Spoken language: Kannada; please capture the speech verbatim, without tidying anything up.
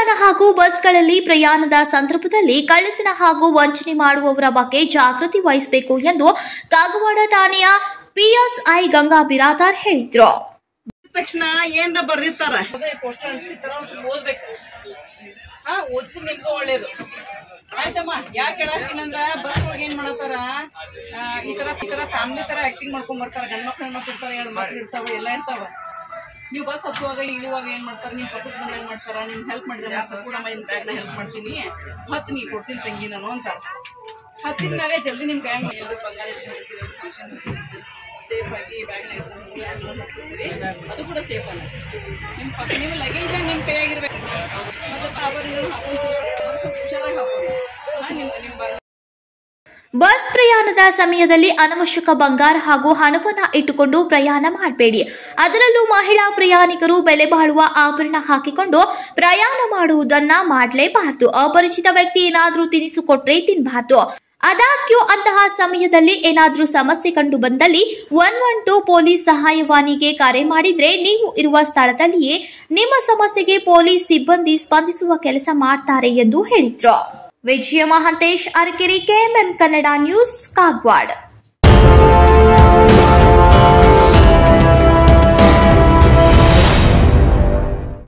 ವಿಮಾನ ಹಾಗೂ ಬಸ್ಗಳಲ್ಲಿ ಪ್ರಯಾಣದ ಸಂದರ್ಭದಲ್ಲಿ ಕಳ್ಳತನ ಹಾಗೂ ವಂಚನೆ ಮಾಡುವವರ ಬಗ್ಗೆ ಜಾಗೃತಿ ವಹಿಸಬೇಕು ಎಂದು ಕಾಗವಾಡ ಠಾಣೆಯ ಪಿಎಸ್ಐ ಗಂಗಾ ಬಿರಾದಾರ್ ಹೇಳಿದರು. ತಕ್ಷಣ ಏನ್ರ ಬರ್ದಿರ್ತಾರ ಪೋಸ್ಟರ್ ಅಂಟಿಸಿರ್ತಾರ ಓದ್ಬೇಕು. ಹಾ ಓದ್ಕೊಂಡು ನಿಮ್ಗೂ ಒಳ್ಳೇದು ಆಯ್ತಮ್ಮ. ಯಾಕೆ ಹೇಳಾಕ್ತೀನಂದ್ರ ಬಸ್ ಒಳಗೆ ಏನ್ ಮಾಡತ್ತಾರ ಈ ತರ ಈ ತರ ಫ್ಯಾಮಿಲಿ ತರ ಆಕ್ಟಿಂಗ್ ಮಾಡ್ಕೊಂಡ್ ಬರ್ತಾರ. ಗಂಡ್ ಮಕ್ಳು ಹೆಣ್ಮಕ್ಳು ಇರ್ತಾರ, ಎರಡು ಮಕ್ಳು ಇರ್ತಾವ, ಎಲ್ಲ ಇರ್ತಾವ. ನೀವು ಬಸ್ ಹತ್ತುವಾಗ ಇಳುವಾಗ ಏನ್ ಮಾಡ್ತಾರ, ನಿಮ್ ಪಕ್ಕದ ಮನೆ ಏನ್ ಮಾಡ್ತಾರ, ನಿಮ್ ಹೆಲ್ಪ್ ಮಾಡಿದ್ರೆ ಕೂಡ ನಿಮ್ ಬ್ಯಾಗ್ ನ ಹೆಲ್ಪ್ ಮಾಡ್ತೀನಿ, ಹತ್ತು ನೀ ಕೊಡ್ತೀನಿ ತಂಗಿ ನಾನು ಅಂತ. ಹತ್ತಿನಾಗ ಜಲ್ದಿ ನಿಮ್ ಬ್ಯಾಗ್ ಬಂಗಾರ ಫಂಕ್ಷನ್ ಸೇಫ್ ಆಗಿ ಬ್ಯಾಗ್ ಹಾಕ್ತೀರಿ, ಅದು ಕೂಡ ಸೇಫ್ ಅಲ್ಲ. ನಿಮ್ ಪಕ್ಕ ನೀವು ಲಗೇಜ್ ನಿಮ್ ಕೈಯಾಗಿರ್ಬೇಕು. ಮತ್ತೆ ಅವರು ಹುಷಾರಾಗಿ ಹಾಕೋದು. ನಿಮ್ ನಿಮ್ ಬಸ್ ಪ್ರಯಾಣದ ಸಮಯದಲ್ಲಿ ಅನವಶ್ಯಕ ಬಂಗಾರ ಹಾಗೂ ಹಣವನ್ನ ಇಟ್ಟುಕೊಂಡು ಪ್ರಯಾಣ ಮಾಡಬೇಡಿ. ಅದರಲ್ಲೂ ಮಹಿಳಾ ಪ್ರಯಾಣಿಕರು ಬೆಲೆ ಬಾಳುವ ಆಭರಣ ಹಾಕಿಕೊಂಡು ಪ್ರಯಾಣ ಮಾಡುವುದನ್ನ ಮಾಡಲೇಬಾರದು. ಅಪರಿಚಿತ ವ್ಯಕ್ತಿ ಏನಾದ್ರೂ ತಿನಿಸು ಕೊಟ್ರೆ ತಿನ್ನಬಾರದು. ಆದಾಗ್ಯೂ ಅಂತಹ ಸಮಯದಲ್ಲಿ ಏನಾದ್ರೂ ಸಮಸ್ಯೆ ಕಂಡು ಬಂದಲ್ಲಿ ಒನ್ ಒನ್ ಟೂ ಪೊಲೀಸ್ ಸಹಾಯವಾಣಿಗೆ ಕರೆ ಮಾಡಿದ್ರೆ ನೀವು ಇರುವ ಸ್ಥಳದಲ್ಲಿಯೇ ನಿಮ್ಮ ಸಮಸ್ಯೆಗೆ ಪೊಲೀಸ್ ಸಿಬ್ಬಂದಿ ಸ್ಪಂದಿಸುವ ಕೆಲಸ ಮಾಡ್ತಾರೆ ಎಂದು ಹೇಳಿದ್ರು. Vijaya Mahantesh, Arakere, KMM Kannada news, Kagwad.